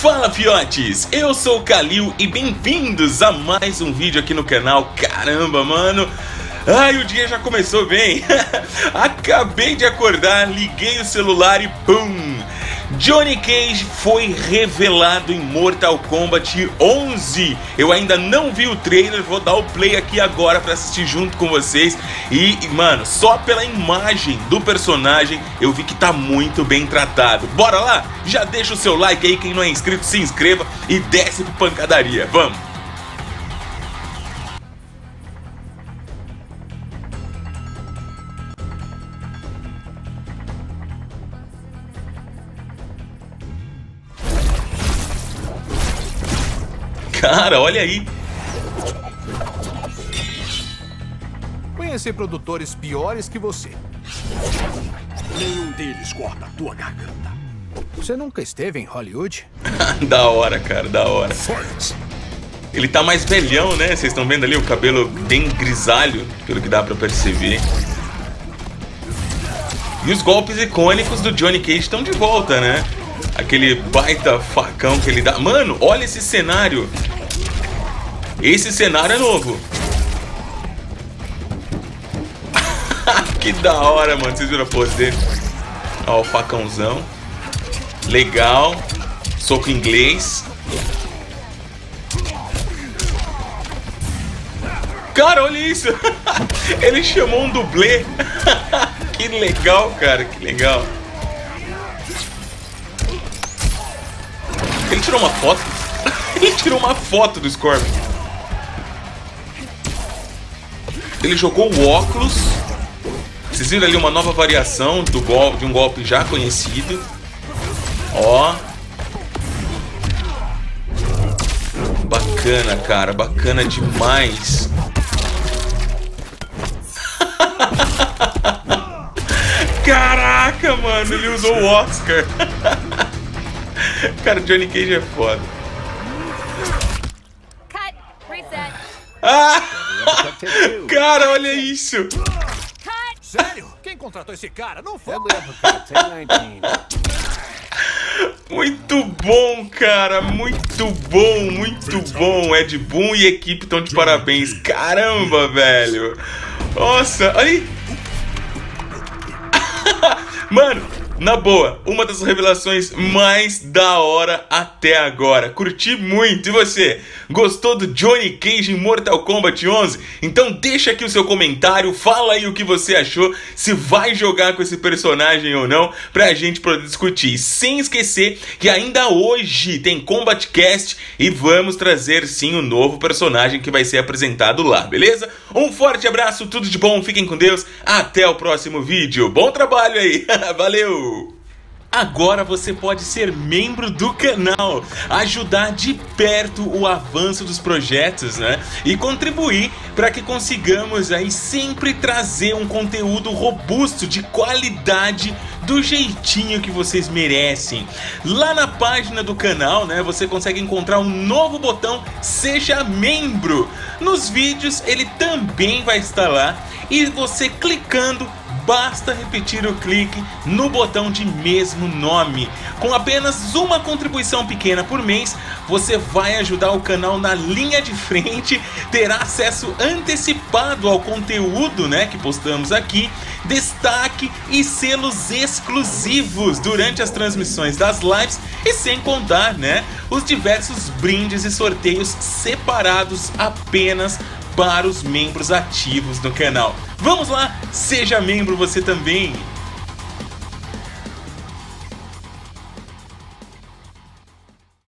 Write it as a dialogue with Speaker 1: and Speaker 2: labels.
Speaker 1: Fala fiotes, eu sou o Kalil e bem-vindos a mais um vídeo aqui no canal. Caramba, mano, ai, o dia já começou bem. Acabei de acordar, liguei o celular e pum! Johnny Cage foi revelado em Mortal Kombat 11. Eu ainda não vi o trailer, vou dar o play aqui agora pra assistir junto com vocês. E, mano, só pela imagem do personagem eu vi que tá muito bem tratado. Bora lá? Já deixa o seu like aí, quem não é inscrito se inscreva e desce pro pancadaria, vamos! Cara, olha aí.
Speaker 2: Conheci produtores piores que você.
Speaker 3: Nenhum deles corta a tua garganta.
Speaker 2: Você nunca esteve em Hollywood?
Speaker 1: Da hora, cara, da hora. Ele tá mais velhão, né? Vocês estão vendo ali o cabelo bem grisalho, pelo que dá pra perceber. E os golpes icônicos do Johnny Cage estão de volta, né? Aquele baita facão que ele dá. Mano, olha esse cenário. Esse cenário é novo. Que da hora, mano. Vocês viram a pose dele? Ó, o facãozão. Legal. Soco inglês. Cara, olha isso. Ele chamou um dublê. Que legal, cara. Que legal. Ele tirou uma foto? Ele tirou uma foto do Scorpion. Ele jogou o óculos. Vocês viram ali uma nova variação do golpe, de um golpe já conhecido. Ó. Bacana, cara. Bacana demais. Caraca, mano. Ele usou o Oscar. Cara, Johnny Cage é foda.
Speaker 4: Cut. Reset.
Speaker 1: Ah! Cara, olha isso.
Speaker 4: Cut.
Speaker 2: Sério? Quem contratou esse cara? Não foi.
Speaker 1: Muito bom, cara. Muito bom, muito bom. Ed Boon e equipe estão de parabéns. Caramba, velho. Nossa, aí. Mano, na boa, uma das revelações mais da hora até agora. Curti muito. E você? Gostou do Johnny Cage em Mortal Kombat 11? Então deixa aqui o seu comentário, fala aí o que você achou, se vai jogar com esse personagem ou não, pra gente poder discutir. Sem esquecer que ainda hoje tem Combat Cast e vamos trazer sim um novo personagem que vai ser apresentado lá, beleza? Um forte abraço, tudo de bom, fiquem com Deus, até o próximo vídeo. Bom trabalho aí, valeu! Agora você pode ser membro do canal, ajudar de perto o avanço dos projetos, né? E contribuir para que consigamos aí sempre trazer um conteúdo robusto, de qualidade, do jeitinho que vocês merecem. Lá na página do canal, né, você consegue encontrar um novo botão Seja Membro. Nos vídeos ele também vai estar lá e você clicando, basta repetir o clique no botão de mesmo nome. Com apenas uma contribuição pequena por mês, você vai ajudar o canal na linha de frente, terá acesso antecipado ao conteúdo, né, que postamos aqui, destaque e selos exclusivos durante as transmissões das lives e sem contar, né, os diversos brindes e sorteios separados apenas para os membros ativos do canal. Vamos lá, seja membro você também!